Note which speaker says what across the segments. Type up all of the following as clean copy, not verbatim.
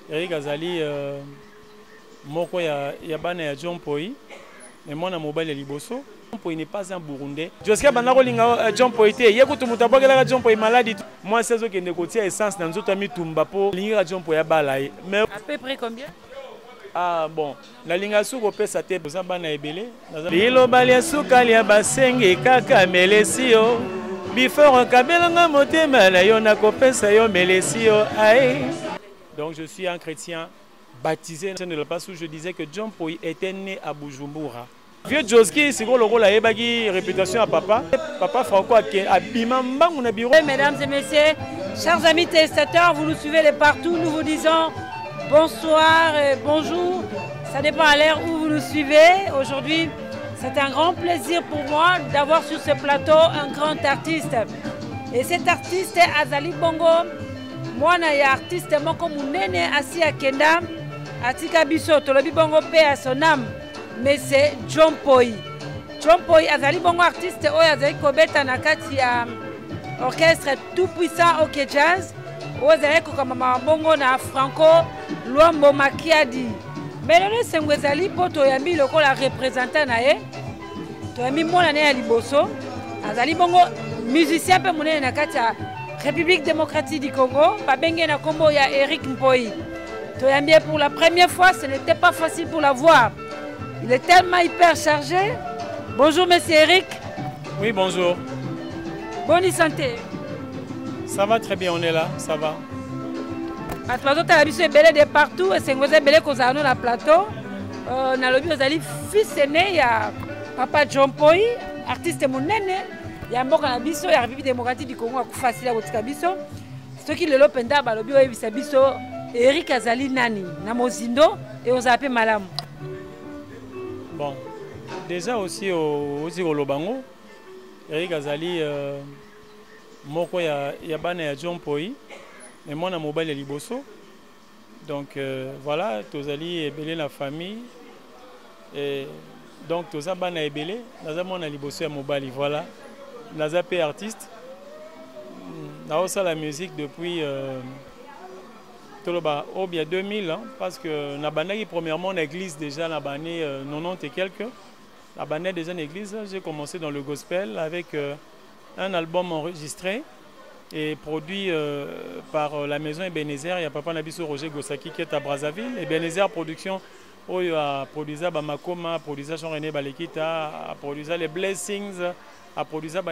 Speaker 1: Eric Azali moko ya bana ya John Poi mais mwana mobile ya liboso. John Poi n'est pas un Burundais. Jusqu'à banako linga John Poi te yekutu mutabogela John Poi maladie. Moi c'est ce qui ne kotia essence dans nzoto mi tumba po linga John Poi ya balai. Mais
Speaker 2: à peu près combien?
Speaker 1: Ah bon, la linga suko pesa te boza bana ebele. Lilo balia suka lia basenge kaka melesio. Before kabelanga motema na yo na kopesa yo melesio ai. Donc je suis un chrétien baptisé dans le passage où je disais que John Poi était né à Bujumbura. Vieux Joski, c'est quoi le rôle à Ebagi, réputation à papa. Papa Franco a Bimamba, on a bureau.
Speaker 2: Mesdames et messieurs, chers amis téléspectateurs, vous nous suivez de partout, nous vous disons bonsoir et bonjour. Ça dépend à l'heure où vous nous suivez. Aujourd'hui, c'est un grand plaisir pour moi d'avoir sur ce plateau un grand artiste. Et cet artiste est Azali Bongo. Moi, je suis artiste moko munene asi akenda atika biso tolobi bongo pe à son âme. Mais c'est John Poi. John Poi Azali Bongo artiste oyo azali kobeta na kati ya orchestre tout puissant OK Jazz. Oyo azali kokamba bongo na Franco Luambo Makiadi. Mais lelo sengo ezali po toyambi lokola représentant na ye. Toyambi mwana ne ya liboso. Azali bongo musicien pe munene na kati ya République démocratique du Congo, Babenge na kombo ya Eric Mpoi. Toyambie pour la première fois, ce n'était pas facile pour la voir. Il est tellement hyper chargé. Bonjour monsieur Eric.
Speaker 1: Oui, bonjour.
Speaker 2: Bonne santé.
Speaker 1: Ça va très bien, on est là, ça va.
Speaker 2: À plateau, tu as vu ce belé de partout et c'est un belé qu'on a dans le plateau. On a le fils aîné, il y a papa John Poi, artiste monene. Il y a un mot à biso, il y a la République démocratique du Congo qui facile à votre biso. Ce qui le lopenda, balobi oyebi sa biso Eric Azali nani na mozindo et on s'appelle Malam.
Speaker 1: Bon, déjà aussi au Lobango, Eric Azali moko ya bana ya John Poi, mais moi na mobile ya liboso. Donc voilà, tozali ebele la famille et donc toza bana ebele, naza mona liboso ya mobile voilà. Naza pe artiste. Naosa la musique depuis il y a 2000 ans parce que Nabana premièrement en église déjà Nabane 90 et quelques. Nabana déjà en église, j'ai commencé dans le gospel avec un album enregistré et produit par la maison Ebenezer. Il y a papa Nabiso Roger Gosaki qui est à Brazzaville. Ebenezer Production a produit Bamakoma, a produit Jean-René Balekita, a produit les Blessings. A produit ça,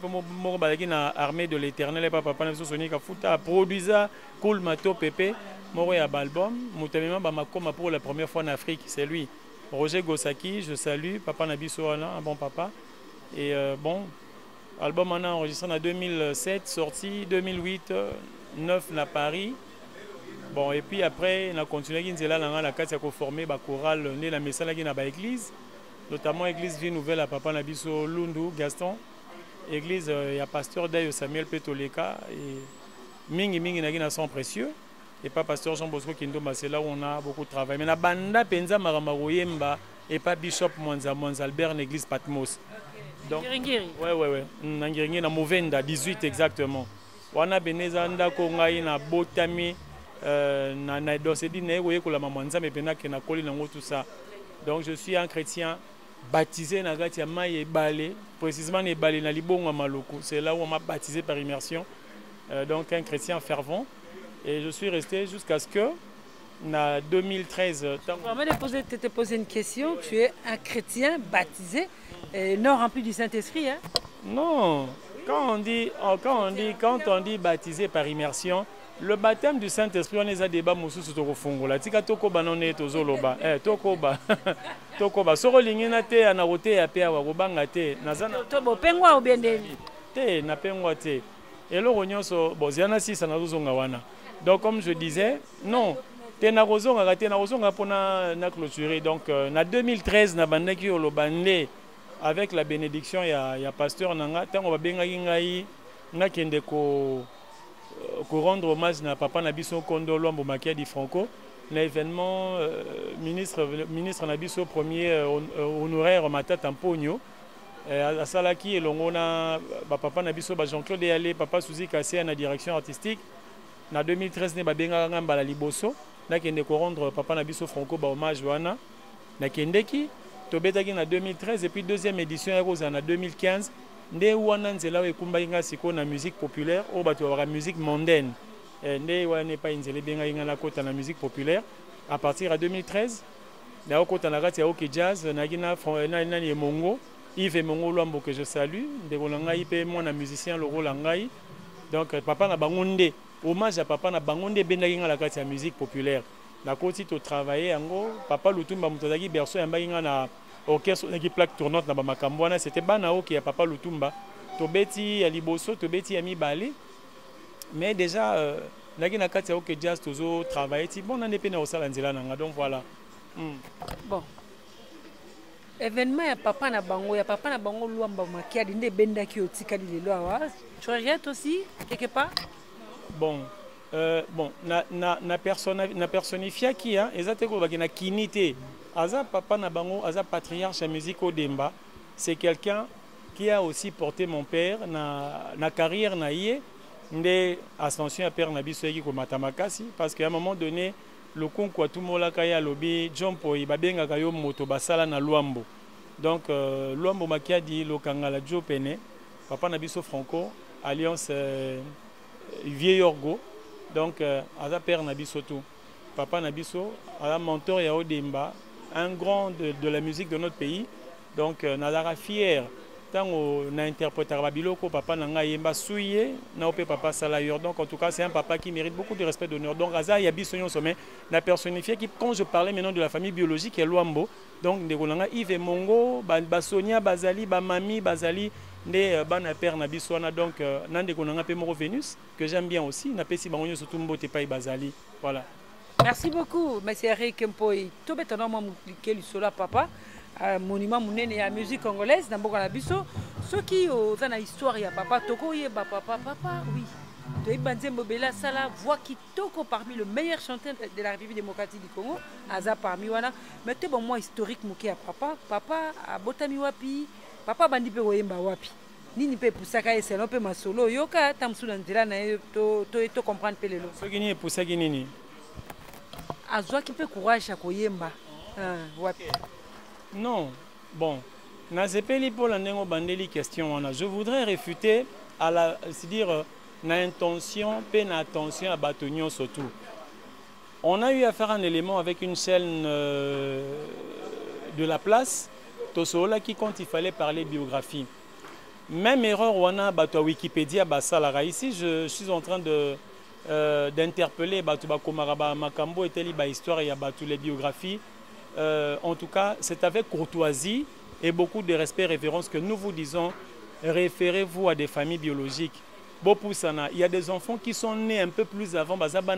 Speaker 1: armée de l'Éternel et papa Nabiso Sonic a produit ça, Cool Mato Pepe, Moro ya album, Moutamima Bamakoma pour la première fois en Afrique, c'est lui. Roger Gosaki, je salue, papa Nabiso un bon papa. Et bon, album on a enregistré en 2007, sorti 2008, 9 à Paris. Bon, et puis après, on a continué à la case à former la chorale, la message dans l'église. Notamment l'église Vie Nouvelle à Papa Nabiso Lundu Gaston, l'église il y a pasteur Dayo Samuel Petoleka et Mingi Nagina sont précieux et pas pasteur Jean Bosco Kindomba, c'est là où on a beaucoup de travail. Mais la banda Penza Maramaroyemba et pas Bishop Mwanza Albert l'église Patmos. Donc ouais Nangiringi na Movenda 18 exactement. Wana Beneza ndako ngai na Botami na dosedi na yekoye kola Mwanza mais penaka na koli nango tout ça. Donc je suis un chrétien baptisé na gati ya mai ebale, précisément na ebale na libongo maloko. C'est là où on m'a baptisé par immersion. Donc un chrétien fervent. Et je suis resté jusqu'à ce que, en 2013...
Speaker 2: Je te poser une question. Tu es un chrétien baptisé, non rempli du Saint-Esprit, hein?
Speaker 1: Non. Quand on dit baptisé par immersion, le baptême du Saint-Esprit, on est à débat moussou sur le fongo. La tika toko banone tozoloba. Toko ba. Toko ba. Soro lingina te anarote ya pe awa robanga te. Nazana.
Speaker 2: Tobo pengwa ou bien deni?
Speaker 1: Te na pengwa te. Et le ronyoso boziana si sanazonga wana. Donc comme je disais, non. Te na rozonga te na rozonga pona na clôturer. Donc en 2013 na bandaki olobande avec la bénédiction ya pasteur nanga tango ba benga ngai na kende ko rendre hommage à papa Nabiso Kondo Luambo Makiadi Franco, l'événement ministre Nabiso premier honoraire Matata Mpogno, à Salaki et Longona, papa Nabiso Jean-Claude Yalé, papa Suzy Kassé à la direction artistique. En 2013, nous avons la Liboso. nakende ko rendre papa na biso Franco ba hommage wana nakendeki tobetaki na 2013 et puis deuxième édition ya kozala na 2015 nde wana nzela ekumbai nga siko na musique populaire o bato ba musique mondaine nde wana pa nzela benga nga na kota na musique populaire à partir de 2013 na kota na kati ya OK Jazz na gina nani Mongo Yves Mongo Luambo que je salue ndeko na ngai pe mwana musicien loko la ngai donc papa na bango nde hommage à papa na bango nde bendaki nga la kati ya musique populaire na koti to travailler yango papa Lutumba mutozaki berceau ya mbaki nga na orchestre qui plaque tournante na bamakambo wana c'était bana oki ya papa Lutumba tobeti ya liboso tobeti ya mibale mais déjà naki na kati ya OK Jazz tozo travailler ti bon na pe na osala nzela nanga donc voilà.
Speaker 2: Bon événement ya papa na bango Luamba Makiadi nde bendaki otikali lelo awa tu regrettes aussi quelque part?
Speaker 1: Bon na personnifia qui a ezate ko bakina kinité aza papa na bango aza patriarche ya musique Odemba c'est quelqu'un qui a aussi porté mon père na carrière na yé nde ascension ya père na biso yeki ko matamakasi parce qu'à un moment donné le concours tout mola kaya lobi John Poi babengaka yo moto basala na Luambo donc Luambo Makiadi lokangala Joe Pene papa na biso Franco alliance Vieux Orgo donc aza père na biso tout papa na biso aza mentor ya Odemba un grand de la musique de notre pays donc nazara fier tango na interpréter babiloko papa na nga yemba souillé na opé papa salayor donc en tout cas c'est un papa qui mérite beaucoup de respect d'honneur donc aza ya biso sommet na personnifié qui quand je parlais maintenant de la famille biologique et Luambo donc ndeko na nga Yves Mongo ba Sonia bazali ba mami bazali nde bana père na biso wana donc nandeko na nga pe moko Vénus que j'aime bien aussi na pesi bango surtout mbote pa bazali voilà.
Speaker 2: Merci beaucoup monsieur Eric Mpoi tobetana mwa mukike lisola papa monument munene ya musique congolaise na mboka na biso soki oza na histoire ya papa toko yeba papa oui toyeba Nzembo Bela sala voix kitoko parmi le meilleur chanteur de la République démocratique du Congo aza parmi wana mais te bon moi historique muke ya papa abotami wapi papa bandi pe koyemba wapi nini pe pusaka eselo pe masolo yoka tamsuna nzela na to comprendre pe lelo
Speaker 1: soki ni pusaki nini
Speaker 2: azwaki pe courage ya koyemba wapi.
Speaker 1: Non, bon, nazepeli pour la nengo bandeli question wana. Je voudrais réfuter à la, c'est-à-dire na intention, pe na attention à Batonio surtout. On a eu à faire un élément avec une chaîne de la place, Tosola qui quand il fallait parler biographie. Même erreur wana bato Wikipédia basalara. Ici je suis en train de d'interpeller bato bakomaraba makambo eteli ba histoire ya bato les biographies. En tout cas, c'est avec courtoisie et beaucoup de respect et révérence que nous vous disons, référez-vous à des familles biologiques. Il y a des enfants qui sont nés un peu plus avant,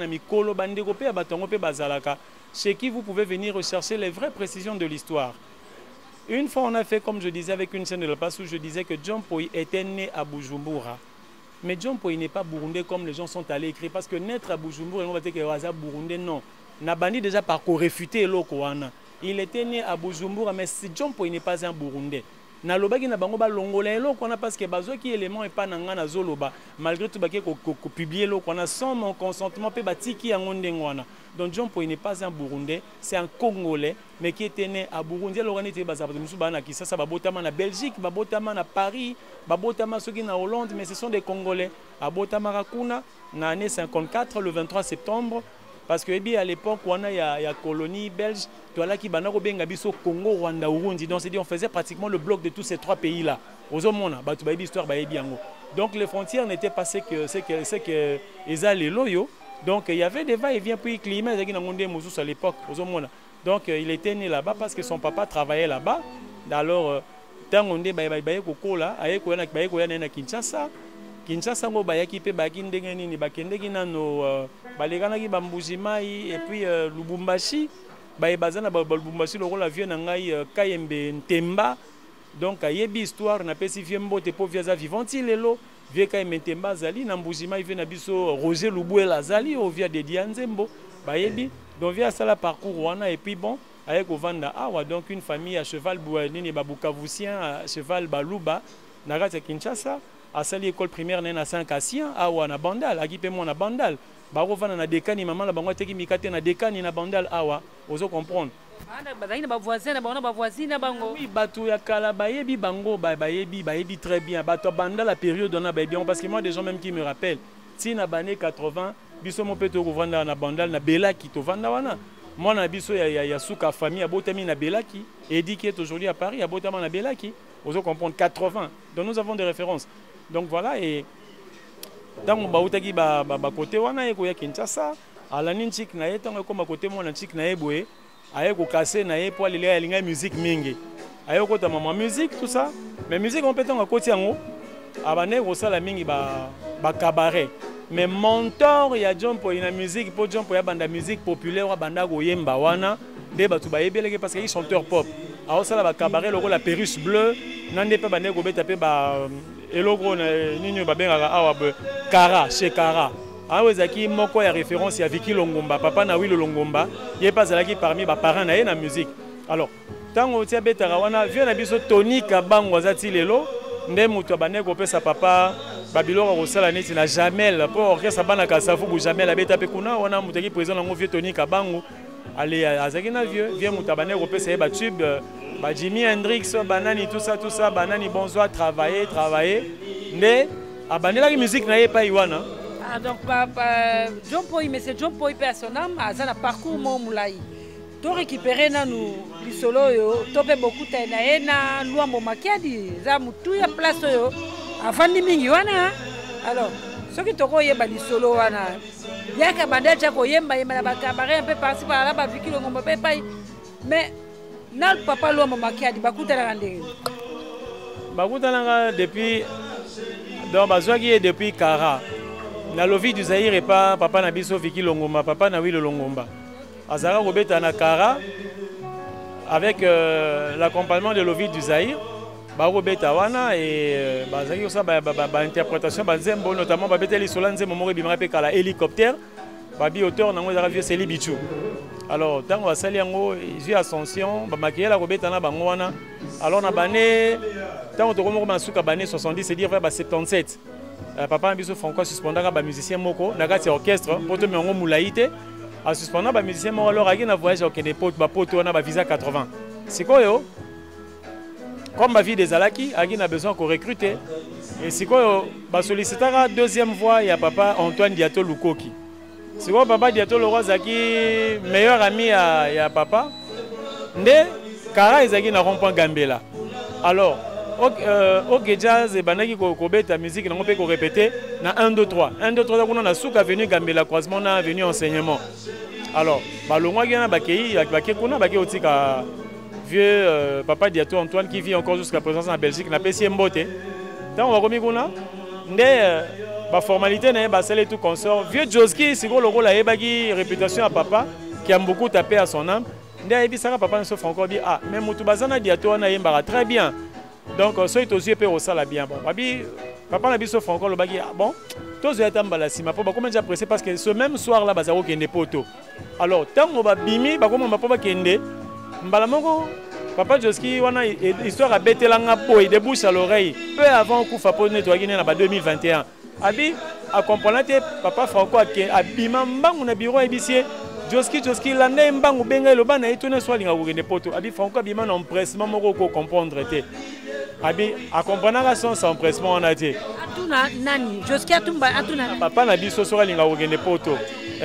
Speaker 1: chez qui vous pouvez venir rechercher les vraies précisions de l'histoire. Une fois, on a fait, comme je disais, avec une chaîne de la place où je disais que John Poi était né à Bujumbura. Mais John Poi n'est pas burundais comme les gens sont allés écrire, parce que naître à Bujumbura, on va dire que c'est burundais, non. Nabandi déjà par réfuter l'Okoana. Il était né à Bujumbura, mais John Poi n'est pas un burundais. Nalobaki na bango ba longola l'Okona parce que bazo qui élément et pas nanga na zoloba malgré tout baké ko publier l'Okona sans mon consentement pe batiki yango ndengwana. Donc John Poi n'est pas un burundais, c'est un congolais mais qui était né à Burundi. Alors on était basé musu bana ki ça babotama na Belgique, babotama na Paris, babotama soki na Hollande mais ce sont des congolais. Abotama rakuna na année 54 le 23 septembre. Parce que à l'époque, il y a colonie belge, Congo, Rwanda, Burundi. Donc, on faisait pratiquement le bloc de tous ces trois pays-là. Donc, les frontières n'étaient pas ce que les loyaux. Donc, il y avait des va-et-vient puis climat à l'époque. Donc, il était né là-bas parce que son papa travaillait là-bas. Alors, tant on est Kinshasa. Kinshasa ngo bayaki pe baki ndenge nini bakendeki nano balekanaki bambujimai et puis Lubumbashi bazana Lubumbashi lokola vieux na ngai Kayembe Ntemba donc ayebi histoire na pesi vieux mbote po vieux vivanti lelo vieux Kayembe Ntemba zali na mbujimai vieux na biso Roger Lubuela zali au vieux de Dianzembo bayebi donc vieux sala parcours wana et puis bon avec ovanda awa donc une famille à cheval nini babukavusien à cheval baluba na Kinshasa. À l'école primaire, à Saint-Cassien, à Bandal, à Bandal. bakovanda na dekani mama na bango ateki mikate na dekani na bandal awa ozo comprendre oui bato ya kala bayebi bango bayebi très bien bato banda la période on a bien parce que moi des gens même qui me rappellent si na bané 80 biso mo peto ko vanda na bandal na belaki to vanda wana moi na biso ya suka famille abotami na belaki Edi qui est aujourd'hui à Paris abotama na belaki ozo comprendre 80 donc nous avons des références donc voilà et tango bautaki ba côté wana eko ya Kinshasa alani nchik na ye tango ko côté mona nchik na ye boye aye ko casser na ye po alile ya linga musique mingi aye ko ta mama musique tout ça mais musique on peut tango côté yango abane ko sala mingi ba cabaret mais mentor ya Jompo ina musique po Jompo ya banda musique populaire wa banda ko yemba wana de batu ba yebeleke parce que ils chanteur pop aho sala ba cabaret loko la Perruche bleue nande pe bande ko beta pe ba elogro nini babengaka awa Kara chez Kara awezaki moko ya référence ya Vicky Longomba papa na Willy Longomba ye passalaki parmi ba parents na ye na musique alors tango tia betaka wana vieux na biso Tony Kabango azati lelo nde mutu abane ko pesa papa babiloko ko sala neti na Jamel pour orchestre bana kasafu bu Jamel abeta pe kuna wana mutaki président nango vieux Tony Kabango allez azaki na vieux mutu abane ko pesa ye ba tube ba Jimi Hendrix banani tout ça banani bonsoir travailler mais abanela la musique na ye pa iwana
Speaker 2: ah donc Jompo mais c'est Jompo personnel ça na parcours mon moulai to récupérer na nous du solo yo topé beaucoup na ye na Luambo Makiadi za mutu ya place yo afandi mingi wana alors ce qui toko yeba du solo wana bien que bandel cha ko yemba na ba cabaret un peu par-ci par-là ba Vicky Longomba pe pai mais na papa Luambo Makiadi bakutana ndenge
Speaker 1: bakutana depuis donc bazwaki depuis Kara na lovi du Zaïre et pas papa na biso Vicky Longomba papa na Willy Longomba azara robeta na Kara avec l'accompagnement de lovi du Zaïre ba robeta wana et bazaki ça ba interprétation ba nzembo notamment ba beteli solanze momore bimara pe kala hélicoptère ba bi auteur nango za vieux Célie Bichou alors tango basali yango Jésus Ascension ba makiela la robeta na bango wana alors na bané tango to komoko masuka bané 70 c'est dire vers ba 77 papa biso Franco suspendaka ba musicien moko na kati orchestre poto mengo mulaite a suspendaka ba musicien moko alors aki na voyage au Kenya ba poto na ba visa 80 sikoyo comme ma vie des alaki aki na besoin qu'on recruter et sikoyo ba sollicitaka deuxième voix ya papa Antoine Diato Lukoki sikoyo papa Diato Loro zaki meilleur ami ya papa nde Kara ezaki na rond-point Gambela alors ok jazz et banaki ko beta musique nango pe ko répéter na 1 2 3 kuna na suka avenue Gambela croisement na avenue enseignement alors balongwa gena bakei kuna bakei otika vieux papa Diato Antoine qui vit encore jusqu'à présent en Belgique na pesi mbote tant on va komi kuna nde ba formalité na ba sele tout consort vieux Joski siko logo la yebaki réputation à papa qui a beaucoup tapé à son âme nde ayebisaka papa nso Franco bi ah mais mutu bazana Diato na yembaka très bien donc soy to yeux pe au sala bien bon babi papa na biso Franco lo baki ah bon to zo etamba la sima po ba comment déjà pressé parce que ce même soir là bazaro kende poto alors tango ba bimi ba comment ba kende mbala moko papa Joski wana histoire a betelanga po de bouche à l'oreille peu avant kufa po nettoyer na ba 2021 abi a comprendre papa Franco a bima mbangu na bureau ebisier Joski lande mbangu benga lo bana etone so linga kende poto abi Franco bima na empressement moko ko comprendre te abi a comprendre son empressement on a dit
Speaker 2: atuna nani Joski atumba atuna
Speaker 1: papa na biso so linga kende poto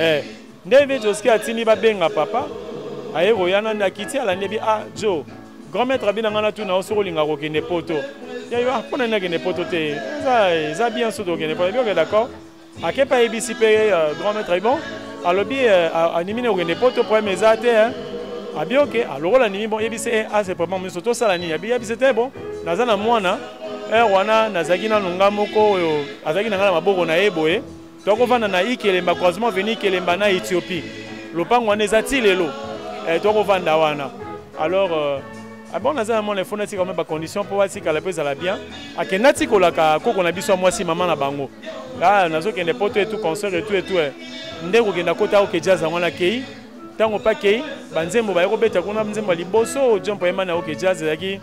Speaker 1: ndebe Joski atini ba benga papa aye royana na kiti ala nebi ah Jo grand maître abina ngana tuna osoko linga kende poto ya yo pona na kende poto te ça bien so do kende poto bien d'accord akepa ebisi pe grand maître bon alobi animine kende poto pour mes ate hein abi OK alors la nimi bon ebisi ah c'est vraiment mais surtout ça la ni abi c'était bon nazana mwana wana nazaki na nunga moko oyo azaki na ngala maboko na eboye toko vanda na ikelemba croisement veni kelemba na Éthiopie lopango wana ezati lelo toko vanda wana alors ah bon nazana mon informatique quand même ba condition pour voir si kala pesa la bien akenati kolaka koko na biso moi si maman na bango là nazo kende poto et tout concert et tout ndeko kenda kota OK jazz wana kei tango pa kei banzembo ba yoko beta kuna nzembo liboso Jompo yema na OK jazz yaki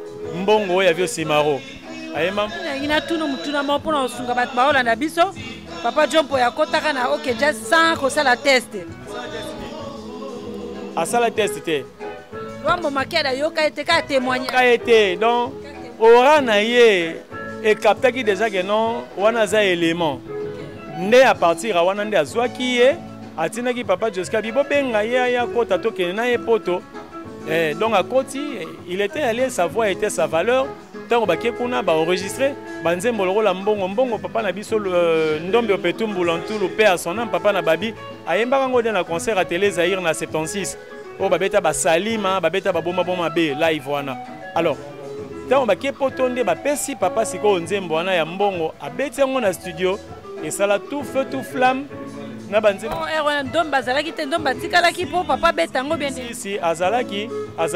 Speaker 1: mbongo ya vieux Simaro ayema
Speaker 2: ina tuno mutuna mo pona osunga bat baola na biso Papa John Mpoyi akotaka na OK Jazz sans kosala test.
Speaker 1: Asala test te.
Speaker 2: Lwambo Makiadi yoka ete ka témoigner.
Speaker 1: Ka ete donc ora na ye et captaki déjà que non wana za élément. Nde à partir à wana nde azwaki ye atinaki papa Joska bibo benga ye ya kota to ke na ye poto. Donc à Koti, il était allé, sa voix était sa valeur. Tant que kuna ba enregistré, banzembo loko la mbongo papa na biso ndombe opetumbu lantu le père son nom papa na babi ayemba kango dans la concert à télé Zaïre na 76. Oh babeta ba salima, babeta ba boma be live wana. Alors, tant que potonde ba pesi papa siko nzembo wana ya mbongo abeti ngo na studio et ça la tout feu tout flamme. Na banzembo.
Speaker 2: Oh ndomba zalaki te ndomba tikalaki po papa betango bien.
Speaker 1: Si azalaki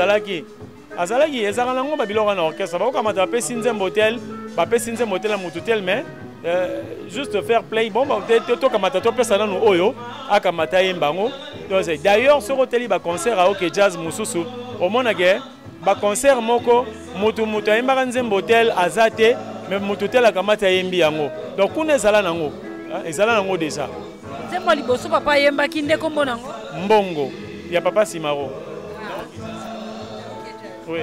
Speaker 1: ezaka nango babiloko na orchestre bakokamata bapesi nzembo hotel bapesi nzembo hotel ya motu tel mais juste faire play bon tokamata topesa nanu oyo akamata yemba yango. D'ailleurs soki oteli baconcert à OK Jazz mosusu omonake baconcert moko motu ayembaka nzembo hotel aza te mais motu tel akamata yembi yango donc kuna ezala nango déjà
Speaker 2: nzembo liboso papa yembaki nde kombo nango
Speaker 1: mbongo ya papa Simaro. Oui.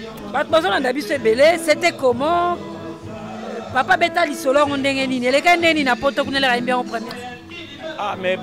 Speaker 2: C'était comment papa beta lisolo ndenge nini eleka ndeni na poto kunela imbi en premier.
Speaker 1: Ah mais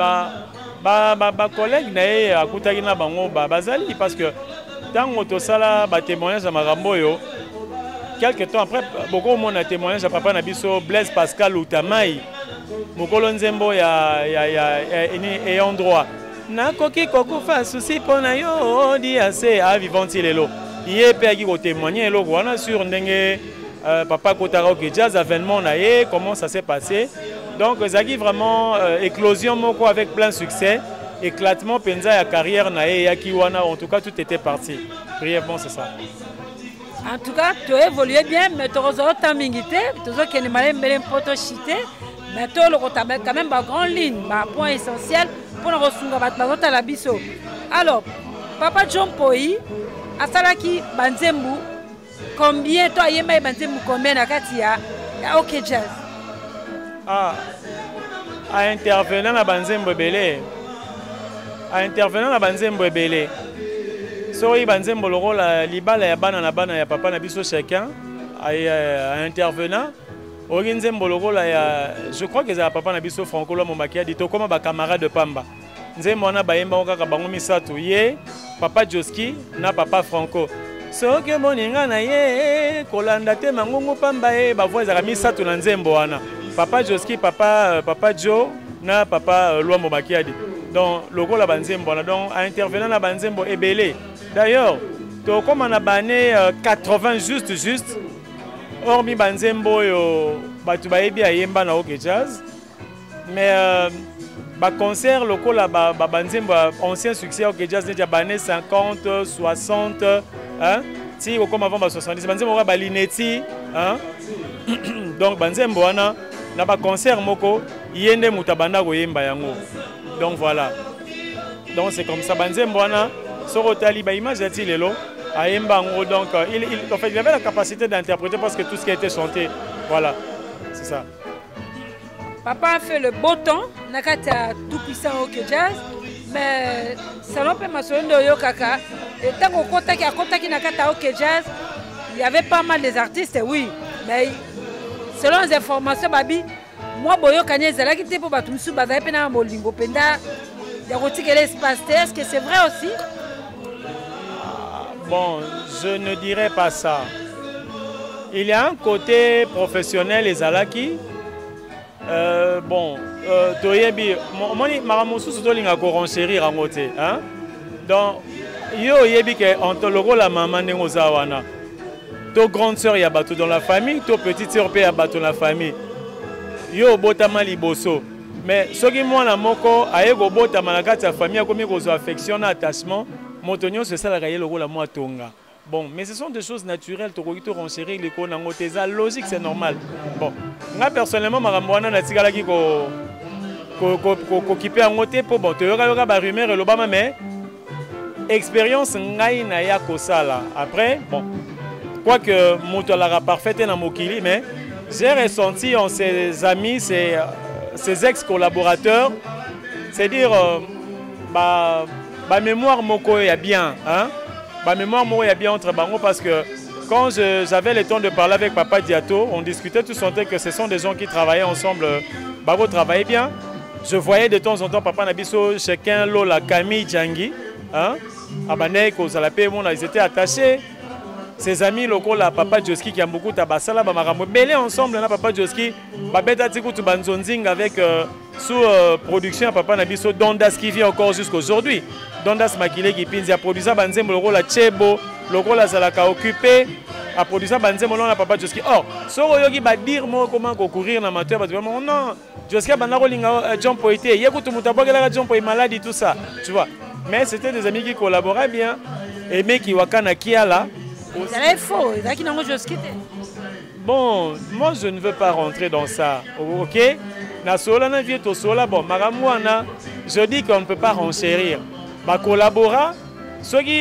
Speaker 1: ba collègue na ye akutaki na bango bazali parce que tango to sala ba témoignage à makambo yo quelque temps après beaucoup monde a témoignage à papa na biso Blaise Pascal Utamai mokolo nzembo ya ayant droit nakoki kokufa souci pona yo di assez a vivant-il lelo. Il est payé au témoigner sur papa Kotara OK Jazz avènement comment ça s'est passé. Donc Zaki vraiment éclosion moko avec plein succès, éclatement penza ya carrière nae yakiwana en tout cas tout était parti. Brièvement c'est ça.
Speaker 2: En tout cas tu as évolué bien mais tu as tamingité, tu as que les malins belen poto chité, mais tu as quand même ba grande ligne, ba point essentiel pour nous resunga batata la biso. Alors papa John Mpoyi asalaki banzembu combien toi yemba banzembu combien na kati ya OK Jazz.
Speaker 1: Ah a intervenant na banzembu belé. A intervenant na banzembu belé. So yi banzembu lokola libala ya bana ya papa na biso chacun a intervenant oki nzembo lokola ya je crois que ça papa na biso Franco Lwambo Makiadi to comme ba camarade de Pamba. Nzembo wana bayemba kaka bango misatu ye papa Joski na papa Franco. Soki moninga na ye kolanda te mangungu Pamba ye ba voix za misatu na nzembo wana. Papa Joski papa Joe na papa Lwambo Makiadi. Donc logo la banzembo wana donc a intervenant na banzembo ebele. D'ailleurs, to comme on a bané 80 juste hormis banzembo yo batu baebi ayemba na OK Jazz. Mais concert local là banzembo ancien succès OK Jazz déjà bané 50 60 hein si comme avant 70 banzembo ba lineti hein donc banzembo wana na ba concert moko yende mutabanda ko yemba yango donc voilà donc c'est comme ça banzembo wana soko tali ba image ati lelo ayemba ngo donc en fait il avait la capacité d'interpréter parce que tout ce qui a été chanté voilà c'est ça.
Speaker 2: Papa a fait le beau temps, nakata tout puissant OK Jazz, mais salon pe masondo yo kaka. Et tant qu'on contacte nakata OK Jazz, il y avait pas mal des artistes, oui, mais selon les informations babi, moi boyo kanye zala ki te po batu musu bazai pe na molingo penda ya rotiki l'espace. Est-ce que c'est vrai aussi?
Speaker 1: Bon, je ne dirais pas ça. Il y a un côté professionnel les alaki. Bon, toyebi, moni maramusu sotolinga ko renchérir en côté, hein. Donc, yo yebi que antologo la maman nengo zawana. To grande sœur ya bato dans la famille, to petite sœur pe ya bato dans la famille. Yo botama liboso. Mais soki mwana moko ayego botama na kati ya famille akomi kozo affection na attachement, motonyo c'est ça la gaye logo la moi tonga. Bon, mais ce sont des choses naturelles, tu peux renchérir les cours, c'est logique, c'est normal. Bon, moi personnellement, je suis allé occuper un côté pour bon, tu as rumeur et l'obama, mais expérience n'a ya kosala. Après, bon, quoique moto la parfaite na mokili, mais j'ai ressenti en ses amis, ses ex-collaborateurs, c'est-à-dire ma mémoire moko est bien, hein? Ma mémoire moko est bien entre bango parce que quand j'avais le temps de parler avec Papa Diato, on discutait tous en tête que ce sont des gens qui travaillaient ensemble, Babo travaillait bien. Je voyais de temps en temps Papa Nabiso, chacun, Lola, Camille, Djangi, hein? Abanek, Ozalapé, ils étaient attachés. Ses amis locaux, là, Papa Joski qui a beaucoup tabasala, Bamarambo, belé ensemble, là, Papa Joski, Babeta Tikutu Banzonzing avec sous production Papa Nabiso, Dondas qui vit encore jusqu'aujourd'hui. Dondas Makile qui pinzi a produit ça, Banzem, le rôle à Chebo, le rôle à Zalaka occupé, a produit ça, Banzem, le Papa Joski. Or, Soro Yogi va dire moi comment courir dans ma tête, parce que non, Joski a Banarolinga, John Poité, Yakutu Mutaboga, John Poité maladie, tout ça, tu vois. Mais c'était des amis qui collaboraient bien, et mais qui wakana Kiala.
Speaker 2: C'est faux,
Speaker 1: bon, moi je ne veux pas rentrer dans ça, ok? Bon, je dis qu'on ne peut pas renchérir. Bah, collaborer, ceux qui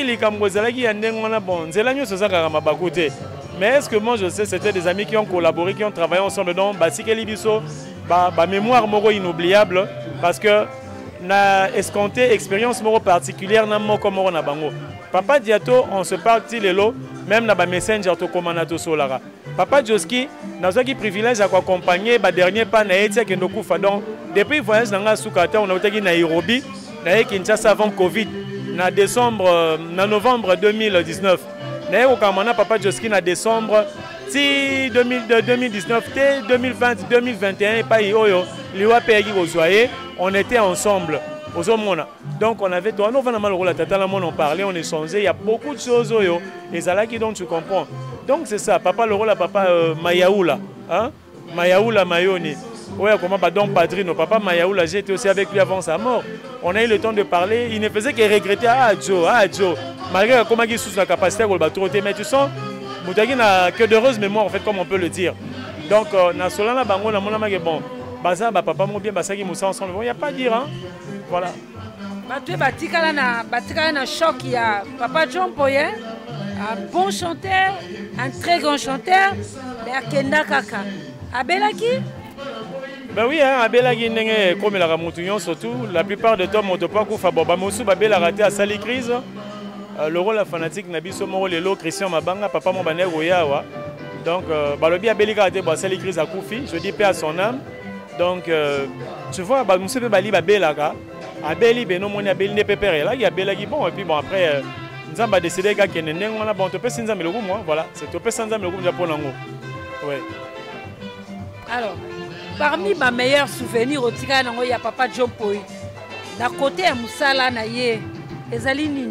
Speaker 1: mais est-ce que moi je sais, c'était des amis qui ont collaboré, qui ont travaillé ensemble dans Basikeli Biso, mémoire moro inoubliable, parce que na escompté expérience moro particulière na moko moro na bango. Papa Diato, on se parle lelo, même na ba messenger to komanato solara. Papa Joski, na qui privilège à accompagner ba dernier pas na etia ke ndokufa. Donc depuis voyage na Sukata, on a été na Nairobi, na Kinshasa avant Covid, na décembre na novembre 2019. Na okamana Papa Joski na décembre si 2019 2020 2021 pas yoyo liwa pegi ozoyer, on était ensemble. Donc on avait toi, nous on parlait, on échangeait, il y a beaucoup de choses et ça là qui donc tu comprends. Donc c'est ça, papa le rôle à papa Mayaoula, hein? Mayaoula Mayoni. Ouais, comment pas donc padrino, papa Mayaoula, j'étais aussi avec lui avant sa mort. On a eu le temps de parler, il ne faisait que regretter Joe. Malgré comment il sous la capacité de mais tu sens, Moutagi n'a que d'heureuse mémoire en fait comme on peut le dire. Donc na solana bango na mona bon. Baza papa mon bien basaki moussa ensemble, il n'y a pas à dire hein. Voilà.
Speaker 2: Tu es na choc, il y a Papa John Poyen, un bon chanteur, un très grand chanteur, mais à Kenda Kaka. Abelaki?
Speaker 1: Ben oui, hein, Abelaki n'est comme la Ramoutounion surtout. La plupart des temps, on ne peut pas faire Boba Moussou, Babel a raté à Sali Crise. Le rôle fanatique Nabiso Moro Lelo, Christian Mabanga, Papa Mobane Royawa. Donc, Balobi Abelika a raté à Sali Crise à Koufi, je dis paix à son âme. Donc, tu vois, Moussou Bali Babelaka. Abeli beno moni abeli ne pépère là il y a belagi bon et puis bon après nous avons décidé qu'à Kenen on a bon to pesa nzambe le moi voilà c'est to pesa nzambe le groupe japonais ouais.
Speaker 2: Alors parmi mes meilleurs souvenirs au tika nango il y a Papa John Poy na côté ya musala na ye ezali nini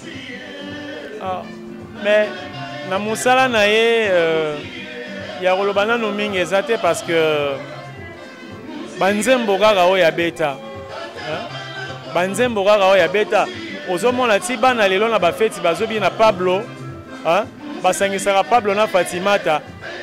Speaker 1: mais na musala na ye ya rolobana no mingi ezate parce que banzembo kaka o ya beta Banzembo kaka ya beta ozomona ti bana lelo na bafeti bazobi na Pablo hein basangisaka Pablo na Fatimata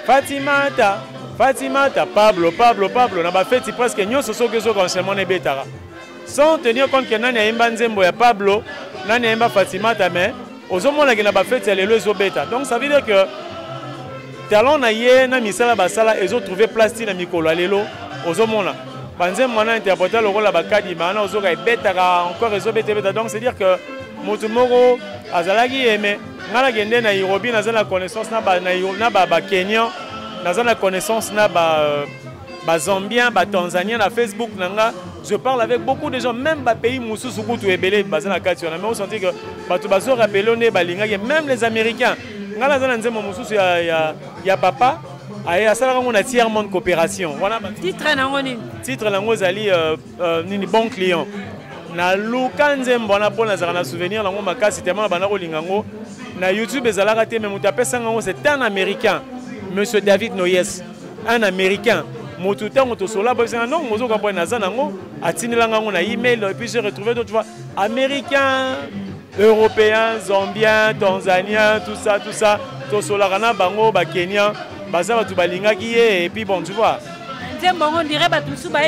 Speaker 1: Pablo na bafeti presque nyonso soki zo concernant ne betara sans tenir compte que nani ayemba nzembo ya Pablo nani ayemba Fatimata mais ozomona ke na bafeti ya lelo ezobeta donc ça veut dire que talon na ye na misala basala ezo trouver place na mikolo lelo ozomona Banzem mwana interprété le rôle à Bakadi, mais on a betara encore réseau beta. Donc c'est dire que Motumoro azalagi aimé. Nala gende na Nairobi na zana connaissance na ba Kenyan, na zana connaissance na ba Zambien, ba Tanzanien na Facebook nanga. Je parle avec beaucoup de gens, même ba pays Moussou Soukou Ebele bazana kati. On a même senti que batu bazo rappelé balinga même les Américains. Nala zana nzemo Moussou ya papa. Aïe, ça là on a tiers-monde coopération. Voilà.
Speaker 2: Titre nangoni.
Speaker 1: Titre nango zali nini bon client. Na lukanze mbona pona zana souvenir nango makasi tellement bana kolingango. Na YouTube ezala raté mais mutape sango c'est un américain. Monsieur David Noyes, un américain. Motuta moto sola ba non mozo ko pona zana ngo atinela ngo na email et puis j'ai retrouvé d'autres fois américains, européens, zambiens, tanzaniens, tout ça. To sola kana bango ba Kenya. Baza tu balinga qui est et puis bon tu vois.
Speaker 2: On dirait que bien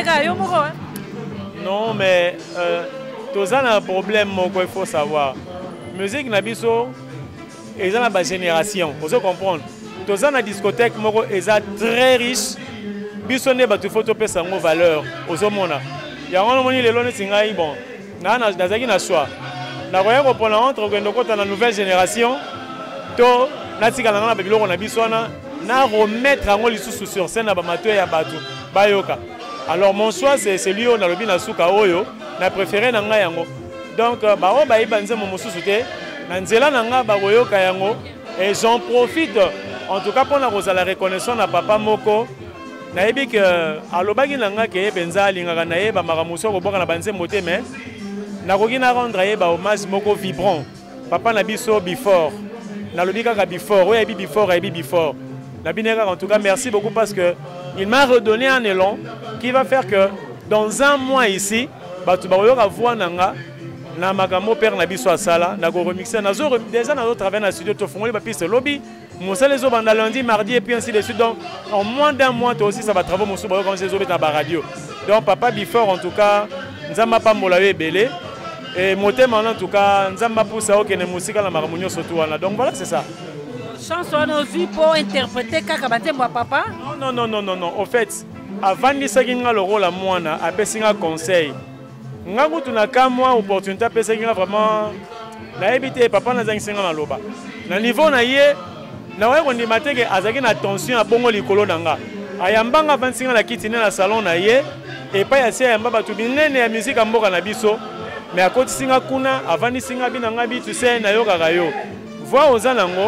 Speaker 1: non mais tous un problème il faut savoir. Musique nabiso et la génération. Faut comprendre. Tous la discothèque moko est très riche biso ne batu faut topesa ngo valeur ozomona yango moni lelo neti ngai bon nazaki na choix nakoya kopona entre okende kota na nouvelle génération to natikala nga na babiloko na biso wana na remettre yango lisusu sur scène na bamato ya bato bayoka. Alors mon choix c'est celui oyo nalobi na suka oyo na préféré na ngai yango donc bao bayeba nzembo mosusu te na nzela na nga bakoyoka yango et j'en profite en tout cas pour la reconnaissance na papa moko nayebi ke alobaki na nga ke benza alingaka na ye bamakamuso koboka na banzembo te mais nakoki na rendre ye ba hommage moko vibrant papa na biso before nalobi kaka before oyo yebi before ayebi before nabine kaka en tout cas merci beaucoup parce que il m'a redonné un élan qui va faire que dans un mois ici bato bakoyoka voix nanga na makambo père na biso asala na ko remixer nazo déjà nazo travailler na studio to fongoli ba piste lobby Moussa les autres lundi, mardi et puis ainsi de suite. Donc en moins d'un mois, toi aussi ça va travailler mon soubaro quand j'ai les autres dans la radio. Donc papa before en tout cas, nous avons pas molawé belé et moté maintenant en tout cas, nous avons poussé à aucune musique à la maramounio surtout. Donc voilà c'est ça.
Speaker 2: Chanson aussi pour interpréter kakabate moi papa.
Speaker 1: Non. En fait, avant de s'agir le rôle à moi na apesi un conseil. Ngaku tunaka moi opportunité apesi vraiment na éviter papa na zangisinga na loba. Na niveau na yé na ouais on dit matin que azaki na tension à bongo likolo nanga ayambanga 25 ans la kiti na salon na ye et pas ya sia yamba batu binene ya musique mboka na biso mais à côté singa kuna avant ni singa binanga bi tu sais na yo kaka yo voir aux anango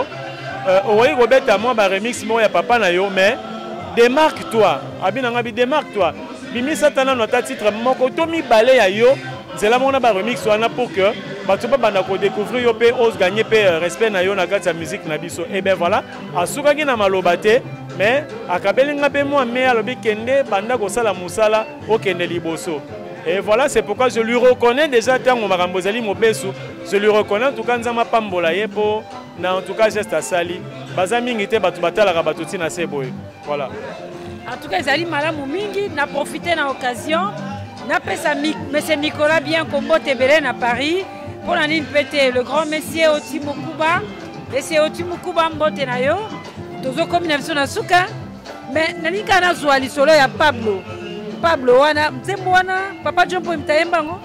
Speaker 1: oyi kobeta moi ba remix mo ya papa na yo mais démarque toi abinanga bi démarque toi bimi satana no ta titre moko to mi balé ya yo nzela mona ba remix wana pour que bato ba banda ko découvrir yo pe ose gagner pe respect na yo na kati ya musique na biso et ben voilà asukaki na maloba te mais akabelinga pe moi mais alobi kende banda ko sala musala o kende liboso et voilà c'est pourquoi je lui reconnais déjà tango makambo zali mobesu je lui reconnais en tout cas nzama pambola ye po na en tout cas geste asali baza mingi te bato batalaka bato tina seboye voilà
Speaker 2: en tout cas zali malamu mingi na profiter na occasion na pesa monsieur Nicolas bien combo tebele na Paris pour la ligne pété le grand messier Otimukuba et c'est Otimukuba mbote na yo tozo comme na biso na suka mais nalinga na zwali solo ya Pablo wana mtembo wana papa Jompo mtayemba ngo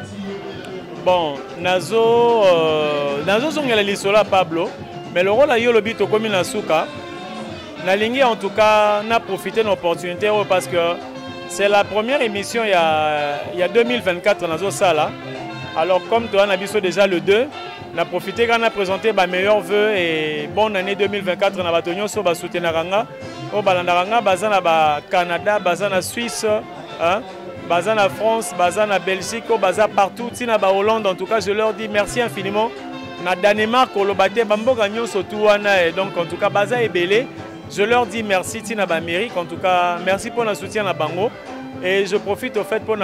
Speaker 1: bon nazo zongela lisolo ya Pablo mais le rôle yo lobi to comme na suka nalingi en tout cas na profiter de l'opportunité parce que c'est la première émission il y a 2024 nazo sala. Alors comme toi on a vu déjà le 2, on a profité quand on a présenté mes meilleurs vœux et bonne année 2024 on a batonyo so ba soutenaranga au balandaranga bazana ba Canada, bazana Suisse, hein, bazana France, bazana Belgique, bazana partout, tina ba Hollande en tout cas je leur dis merci infiniment. Na Danemark au lobate bambo gagnon surtout wana et donc en tout cas baza ebele. Je leur dis merci tina ba Amérique en tout cas merci pour le soutien à bango et je profite au fait pour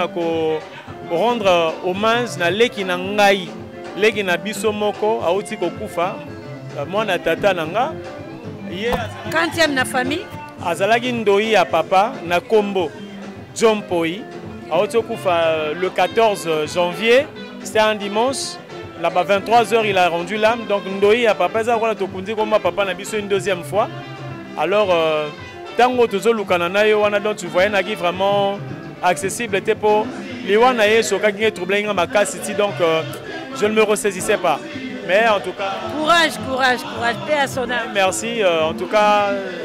Speaker 1: rendre hommage na leki na ngai leki na biso moko auti kokufa mwana tata nanga ye
Speaker 2: quantième na famille
Speaker 1: azalaki ndoi ya papa na kombo John Poi auti kokufa le 14 janvier c'était un dimanche là-bas 23h il a rendu l'âme donc ndoi ya papa za wana tokundi comme papa na biso une deuxième fois alors tango tozo lukana na yo wana donc tu voyais na qui vraiment accessible était pour les wana ye soka qui troublé nga makasi donc je ne me ressaisissais pas mais en tout cas
Speaker 2: courage paix à son âme
Speaker 1: merci en tout cas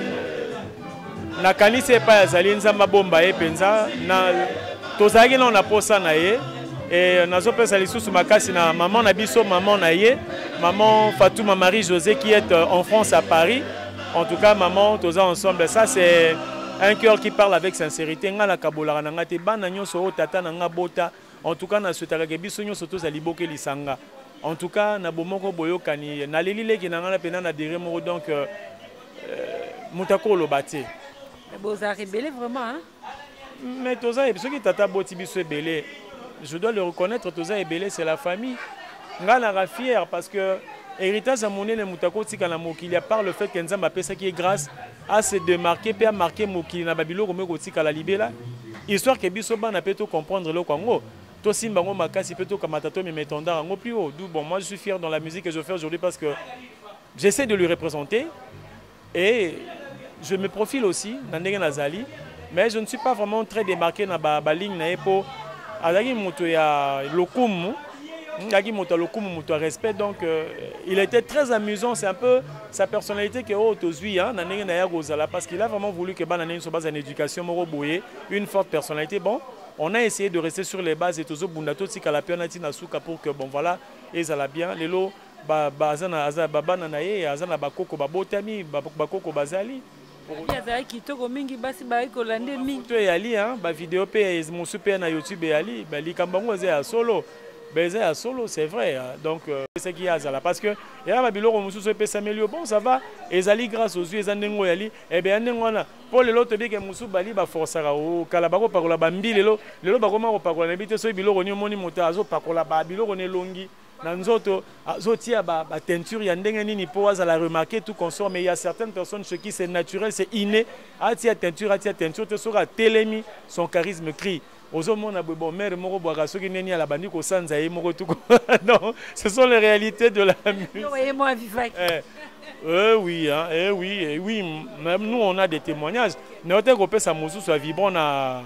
Speaker 1: na kanisi pa yazali nzamba bomba ye penza na tozaki na posa na ye et nazo pesa lisusu makasi na maman na biso maman na ye maman Fatouma Marie José qui est en France à Paris en tout cas maman toza ensemble ça c'est un cœur qui parle avec sincérité ngala kabola na ngate bana nyoso tata na ngabota en tout cas na sotaka ke biso nyoso to zali boke lisanga en tout cas na bomoko boyokani na lelile ki na ngala pena na dire moko donc mutako lobate
Speaker 2: vous avez rebellé vraiment hein
Speaker 1: mais toza biso ki tata boti biso ebele je dois le reconnaître toza ebele c'est la famille ngala ra fier parce que héritage à monnaie le mutako tika na mokili à part le fait que nzamba pesa qui est grâce à se démarquer puis à marquer mokili na babilo comme ko tika la libela histoire que biso bana peto comprendre le kongo to simba ngo makasi peto kamata to me metonda ngo plus haut d'où bon moi je suis fier dans la musique que je fais aujourd'hui parce que j'essaie de lui représenter et je me profile aussi dans ndenge nazali mais je ne suis pas vraiment très démarqué dans la ligne pour azaki moto ya lokumu. Respect, donc il était très amusant. C'est un peu sa personnalité qui est autosui, parce qu'il a vraiment voulu que Banane soit base en éducation, une forte personnalité. Bon, on a essayé de rester sur les bases et tout ça, pour que bon voilà, et ça l'a bien. Les lots, bazana babananaye, azana bakoko babotami, bakoko bazali. Vidéo na YouTube solo. À solo, c'est vrai. Donc, c'est ce qu'il y a là. Parce que, il y a des s'améliorer. Bon, ça va. Et ça grâce aux yeux, et bien, pour les autres, il y a des force à Kalabako, par la Bambi, les lots, par la habité, so bilo roni moni motazo, par la babilo roni longi. Nanzoto, zotia ba teinture, il y a des ni po à la remarquer tout consort, mais il y a certaines personnes chez qui c'est naturel, c'est inné. Atia teinture, tu sauras télémi, son charisme crie. Non, ce sont les réalités de la musique. Oui, hein, oui. Même nous, on a des témoignages. Nous avons fait ça, soit vibrant na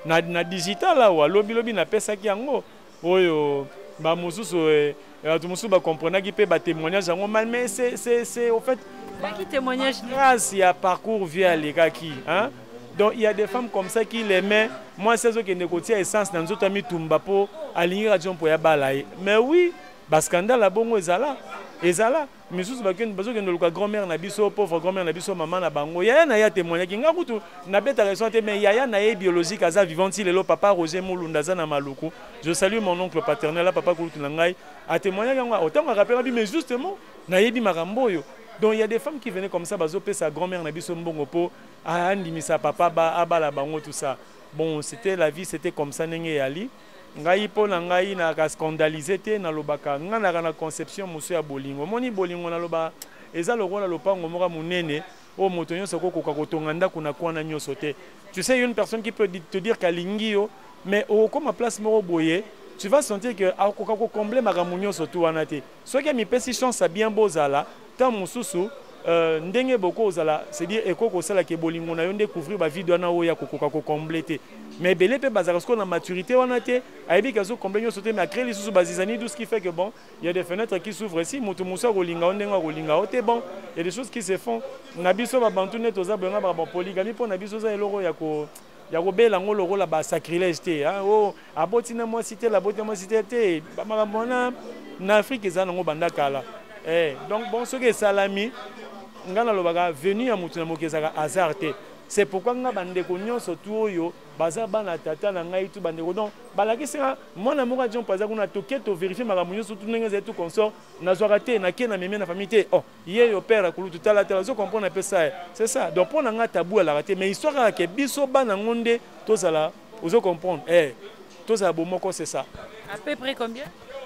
Speaker 1: digital là, ou lobby na pesa qui ango. Oyo, ba mususu tout mususu ba comprendre qui peut ba témoignage ango, mais c'est au fait
Speaker 2: qui témoignage
Speaker 1: grâce à parcours via les kaki, hein. Donc il y a des femmes comme ça qui les mettent. Moi, c'est ce qui négocie essence dans notre ami Tumbapo, aligné radio pour Yabalaï. Mais oui, parce que scandale, la bonne ezala. Ezala. Mais sous parce que notre grand-mère n'a biso, pauvre grand-mère n'a biso, maman n'a bango. Yaya n'a ya témoigné qui n'a pas n'a pas raison, mais Yaya n'a ya biologique, aza vivant, il est le papa Roger Moulundaza na Maluku. Je salue mon oncle paternel, là, papa Kouloutunangai, a témoigné autant on rappelle, mais justement, n'a ya bi maramboyo. Donc il y a des femmes qui venaient comme ça, bazope sa grand-mère n'a biso mbongopo, a andimisa papa ba abala bango tout ça. Bon, c'était la vie, c'était comme ça n'engé ali. Ngai po na ngai na ka scandaliser te na lobaka ngana kana conception muso ya bolingo. Moni bolingo na loba eza lokola lopango moka munene o moto nyonso ko kotonga ndako na kwana nyonso te. Tu sais une personne qui peut te dire kalingi yo, mais au comme à place moko boye, tu vas sentir que a ko combler makambo nyonso tu wana te. Soki mi pesi chance bien bozala, tant mususu ndenge boko ozala, c'est-à-dire ekoko sala ke bolingo na yo découvrir ba vie na oya kokoka ko compléter. Mais belé pe bazaka ko na maturité wana te, aibi kazo combler nyonso te mais créer les sous bazizani tout ce qui fait que bon, il y a des fenêtres qui s'ouvrent ici, mutu musa rolinga ondenga rolinga ote bon, il y a des choses qui se font. Na biso ba bantu net oza benga ba polygamie pour na biso za eloko ya ko ya kobela ngolo rola ba sacrilège te, hein. Oh, abotina moi cité la botina moi cité te, ba makamona na Afrique eza ngo bandaka la. Donc bon ce que salami ngana lobaka venu à mutuna mokezaka hasard te. C'est pourquoi nga bandeko nyonso tu oyo baza bana tata na ngai tu bandeko donc balakisa mwana moka John paza kuna toke to vérifier makambo nyonso tu ndenge zetu consort na zwaka te na ke na meme na famille te. Oh ye yo père kulu tutala te zo comprendre un peu ça. C'est ça. Donc pour nga tabou à la rater mais histoire que biso bana ngonde to sala ozo comprendre. To sala bomoko c'est ça.
Speaker 2: À peu près combien?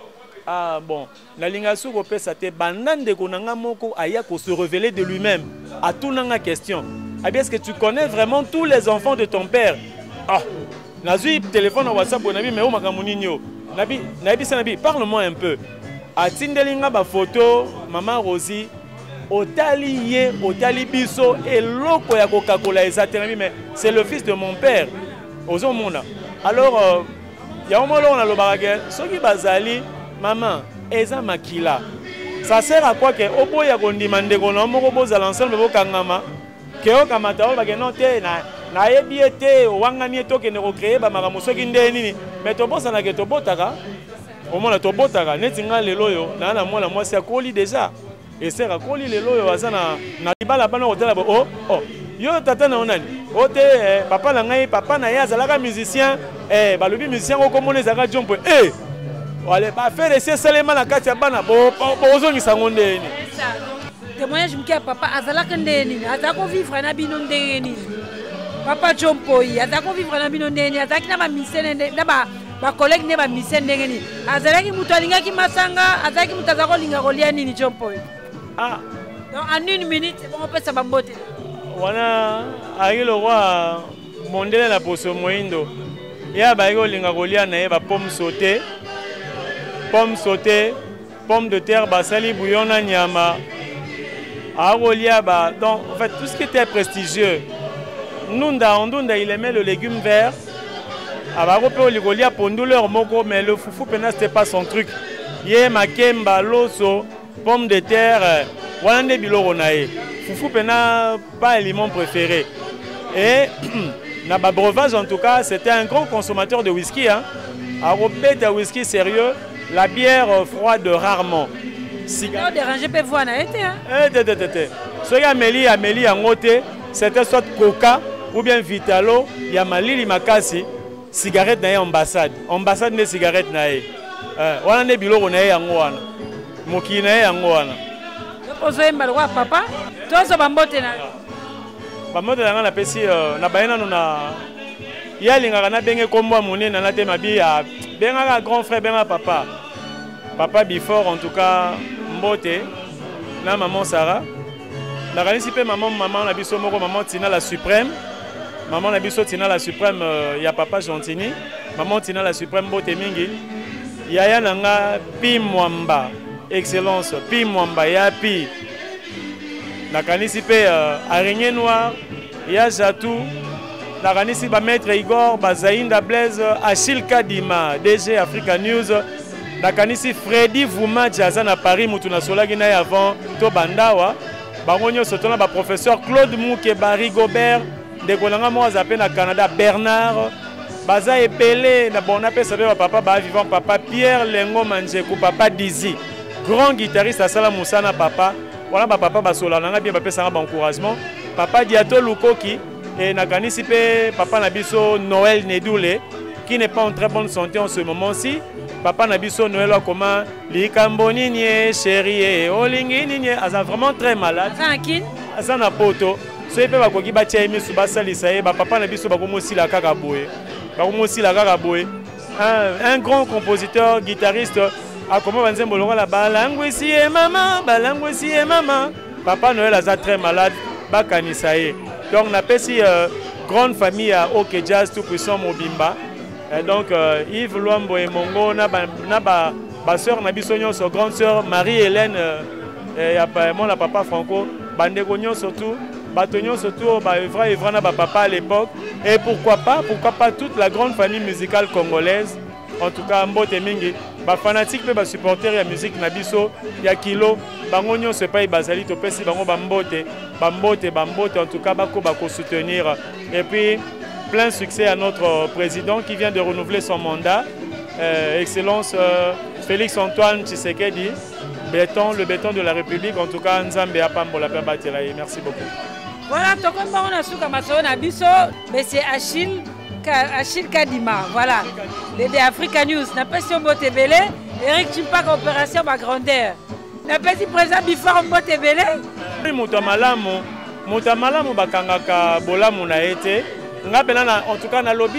Speaker 1: Ah bon, na lingasu ko pesa te bandande ko nanga moko aya ko se révéler de lui-même à tout nanga question. Ah bien est-ce que tu connais vraiment tous les enfants de ton père? Ah, nazui téléphone na WhatsApp nabi mais o makamuni nyo. Nabi parle-moi un peu. Atindelinga ba photo maman Rosie otali biso eloko ya kokakola esaterami mais c'est le fils de mon père. Ozomona. Alors ya omolo na lobaka soki bazali maman, eza makila. Ça sert à quoi que oboya kondima ndeko na moko boza l'ensemble bokangama ke okamata o bageno te na yebi ete wangani etoke ne recréer ba makambo soki ndeni mais tobosa na ke tobotaka au moins tobotaka neti nga lelo yo na mwana mwasi akoli déjà et sert à koli lelo yo azana na libala bana hôtel oh yo tata na onani ote papa na ngai papa na ye azalaka musicien balobi musicien ko komona ezaka jompo allez, bah faire essayer seulement la carte ya bana bozo ni sangonde ni.
Speaker 2: Témoignage mkia papa azalaka ndeni, azako vivre na bino ndeni. Papa Chompoi, azako vivre na bino ndeni, azaki na ba misene na ba collègue ne ba misene ndeni. Azalaki mutu alinga ki masanga, azaki mutu azako linga kolia nini Chompoi.
Speaker 1: Ah,
Speaker 2: donc en une minute, c'est bon on peut ça bambote.
Speaker 1: Wana ayi le roi mondele la poso moindo. Ya ba yo linga kolia na ye ba pomme sautée. Pommes sautées, pommes de terre, basali, bouillon, nyama, arolia, donc en fait tout ce qui était prestigieux. Ndunda, il aimait le légume vert. Abarope Ligolia ponduleur moko, mais le foufou pena c'était pas son truc. Yé makemba, loso, pomme de terre, wana biloko nae. Foufou pena pas aliment préféré. Et na ba breuvage en tout cas, c'était un grand consommateur de whisky hein. Arobet de whisky sérieux, la bière froide rarement.
Speaker 2: Cigare dérangé peut voir na été hein.
Speaker 1: Ce qui Amélie en côté, c'était soit Coca ou bien Vitalo, il y a Malili Makasi, cigarette na ambassade. Ambassade ne cigarette na wana ne biloko na yango wana. Moki na yango wana.
Speaker 2: Ozo mbalwa papa, tozo bambote na.
Speaker 1: Bambote na na pesi na bayena no na yalinga na benge kombo monene na te mabi ya benga grand frère benga papa. Papa before en tout cas mbote na maman Sarah. Na kanisi pe maman na biso moko maman Tina la suprême. Maman na biso Tina la suprême ya papa Gentini. Maman Tina la suprême mbote mingi. Yaya nanga Pi Mwamba. Excellence Pi Mwamba ya Pi. Na kanisi pe araignée noire ya Jatou. Na kanisi ba maître Igor Bazainda Blaise Achille Kadima DG Africa News. Na kanisi Freddy Vouma Jaza na Paris mutu na solaki na avant to bandawa. Bango nyonso tona ba professeur Claude Mouke Barry Gobert de kolanga mo azapé na Canada Bernard baza epelé na bona pesa ba papa ba vivant papa Pierre Lengo Manjeku papa Dizi grand guitariste à Sala Moussana papa voilà ba papa basola nanga bien ba pesa ba encouragement papa Diato Lukoki et na kanisi pe papa na biso Noël Nedoulé qui n'est pas en très bonne santé en ce moment-ci. Papa Nabiso Noël comment Likambonini chérie Olingi Asa vraiment très malade. Asa na poto. So pe ba koki ba tia emi suba salisa e ba papa Nabiso ba komo sila kaka boye. Ba komo sila kaka boye. Un grand compositeur, guitariste a comment banzembo longa la balangwesi e mama, balangwesi e mama. Papa Noël asa très malade ba kanisa e. Donc na pesi grande famille à OK Jazz tout puissant Mobimba. Et donc Yves Luambo et Mongo na ba sœur na biso nyonso grande sœur Marie-Hélène et mon la papa Franco bandeko nyonso surtout bato nyonso surtout ba evra na ba papa à l'époque et pourquoi pas toute la grande famille musicale congolaise en tout cas mbote mingi ba fanatique pe ba supporter ya musique na biso ya kilo bango nyonso pa bazali to pesi bango ba mbote en tout cas bako soutenir et puis plein succès à notre président qui vient de renouveler son mandat. Excellence Félix Antoine Tshisekedi, le béton de la République. En tout cas, Nzambe Apambola Pembatelaye. Merci beaucoup.
Speaker 2: Voilà, on a su comme Abisso, mais c'est Achille Kadima. Voilà, les de Africa News. N'a pas si on botte belé, Eric Chimpak opération ma grandeur. N'a pas si présent bifort on botte belé.
Speaker 1: Moutamalamu bakangaka bola mona été. En tout cas, dans le lobby,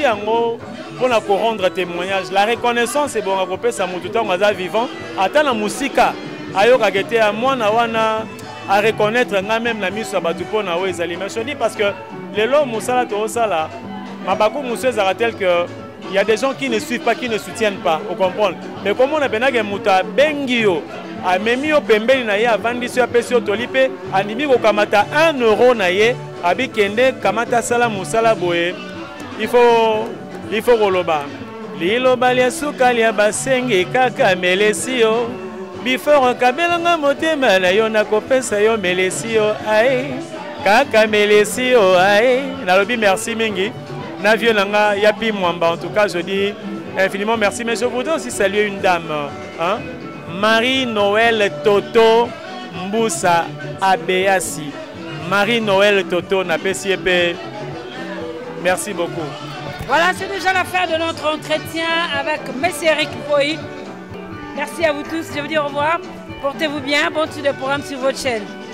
Speaker 1: pour rendre témoignage, la reconnaissance est bon à couper sa moutouta vivant. Attends la musique, ayoka gete à moi na wana à reconnaître même la mise sur batupo na wezali. Mais je dis parce que les lots musala to sala, mabako museza ratel que il y a des gens qui ne suivent pas, qui ne soutiennent pas, vous comprenez. Mais comment on a besoin muta bengio a memi o pembeli na ye avandi sur pesio tolipe animi ko kamata 1 euro na ye abikende kamata sala musala boye il faut roloba liloba lia suka lia basenge kaka melesio before kabelanga motema na yo nakopesa yo melesio ai kaka melesio ai nalobi merci mingi na vieux nanga ya Pi Mwamba. En tout cas je dis infiniment merci, mais je voudrais aussi saluer une dame hein? Marie-Noël Toto Mboussa Abeyasi. Marie-Noël Toto Napesiepé. Merci beaucoup.
Speaker 2: Voilà, c'est déjà la fin de notre entretien avec M. Eric Poy. Merci à vous tous, je vous dis au revoir. Portez-vous bien, bon suite de programme sur votre chaîne.